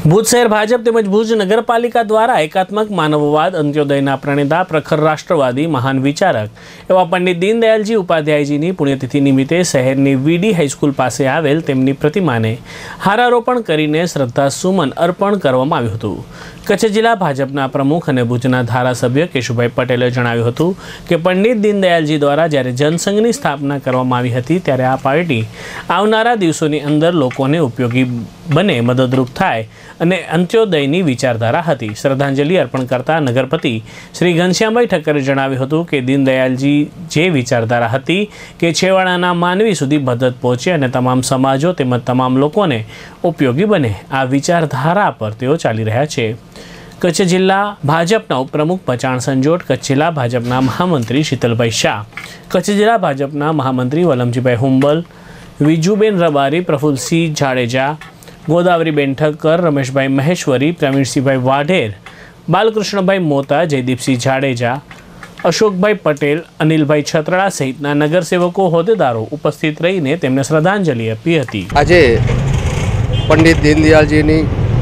ભુજ શહેર ભાજપ તેમજ ભુજ નગરપાલિકા દ્વારા એકાત્મક માનવવાદ અંત્યોદયના પ્રણેતા પ્રખર રાષ્ટ્રવાદી મહાન વિચારક એવા પંડિત દીનદયાલજી ઉપાધ્યાયજીની પુણ્યતિથિ નિમિત્તે શહેરની વીડી હાઈસ્કૂલ પાસે આવેલ તેમની પ્રતિમાને હારારોપણ કરીને શ્રદ્ધાસુમન અર્પણ કરવામાં આવ્યું હતું। કચ્છ જિલ્લા ભાજપના પ્રમુખ અને ભુજના ધારાસભ્ય કેશુભાઈ પટેલે જણાવ્યું હતું કે પંડિત દીનદયાલજી દ્વારા જ્યારે જનસંઘની સ્થાપના કરવામાં આવી હતી ત્યારે આ પાર્ટી આવનારા દિવસોની અંદર લોકોને ઉપયોગી બને, મદદરૂપ થાય અને અંત્યોદયની વિચારધારા હતી। શ્રદ્ધાંજલિ અર્પણ કરતા નગરપતિ શ્રી ઘનશ્યામભાઈ ઠક્કરે જણાવ્યું હતું કે દીનદયાલજી જે વિચારધારા હતી કે છેવાડાના માનવી સુધી મદદ પહોંચે અને તમામ સમાજો તેમજ તમામ લોકોને ઉપયોગી બને, આ વિચારધારા પર તેઓ ચાલી રહ્યા છે। કચ્છ જિલ્લા ભાજપના ઉપપ્રમુખ પચાણ સંજોટ, કચ્છ જિલ્લા ભાજપના મહામંત્રી શીતલભાઈ શાહ, કચ્છ જિલ્લા ભાજપના મહામંત્રી વલમજીભાઈ હુંબલ, વિજુબેન રબારી, પ્રફુલસિંહ જાડેજા, ગોદાવરીબેન ઠક્કર, રમેશભાઈ મહેશ્વરી, પ્રવીણસિંહભાઈ વાઢેર, બાલકૃષ્ણભાઈ મોતા, જયદીપસિંહ જાડેજા, અશોકભાઈ પટેલ, અનિલભાઈ છત્રડા સહિતના નગરસેવકો, હોદ્દેદારો ઉપસ્થિત રહીને તેમને શ્રદ્ધાંજલિ આપી હતી। આજે પંડિત દીનદયાલજીની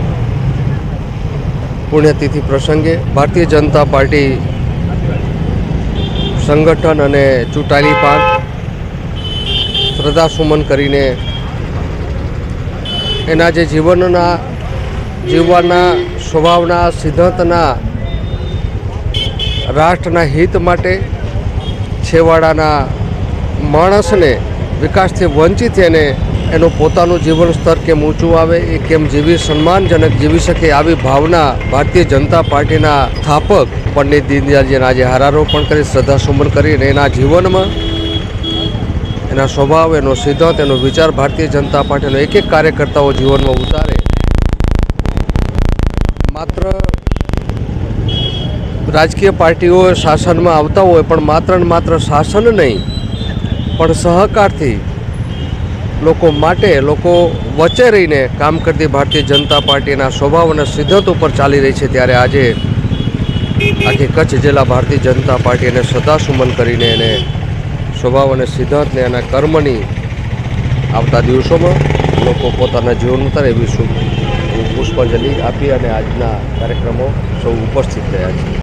પુણ્યતિથિ પ્રસંગે ભારતીય જનતા પાર્ટી સંગઠન અને ચૂંટાયેલી પાંખ શ્રદ્ધાસુમન કરીને એના જે જીવવાના સ્વભાવના સિદ્ધાંતના રાષ્ટ્રના હિત માટે છેવાડાના માણસને વિકાસથી વંચિત એને એનું પોતાનું જીવન સ્તર કેમ ઊંચું આવે, એ કેમ જીવી સન્માનજનક જીવી શકે, આવી ભાવના ભારતીય જનતા પાર્ટીના સ્થાપક પંડિત દીનદયાલજીને આજે હારારોપણ કરી શ્રદ્ધાસુમન કરીને એના જીવનમાં એના સ્વભાવ, એનો સિદ્ધાંત, એનો વિચાર ભારતીય જનતા પાર્ટીનો એક એક કાર્યકર્તાઓ જીવનમાં ઉતારે। માત્ર રાજકીય પાર્ટીઓ શાસનમાં આવતા હોય પણ માત્ર ને માત્ર શાસન નહીં પણ સહકારથી લોકો માટે, લોકો વચ્ચે રહીને કામ કરતી ભારતીય જનતા પાર્ટીના સ્વભાવ અને સિદ્ધાંત ઉપર ચાલી રહી છે। ત્યારે આજે આખી કચ્છ જિલ્લા ભારતીય જનતા પાર્ટી એને શ્રદ્ધાસુમન કરીને એને સ્વભાવ અને સિદ્ધાંતને એના કર્મની આવતા દિવસોમાં લોકો પોતાના જીવન ઉતારે એવી પુષ્પાંજલિ આપી અને આજના કાર્યક્રમો સૌ ઉપસ્થિત રહ્યા છે।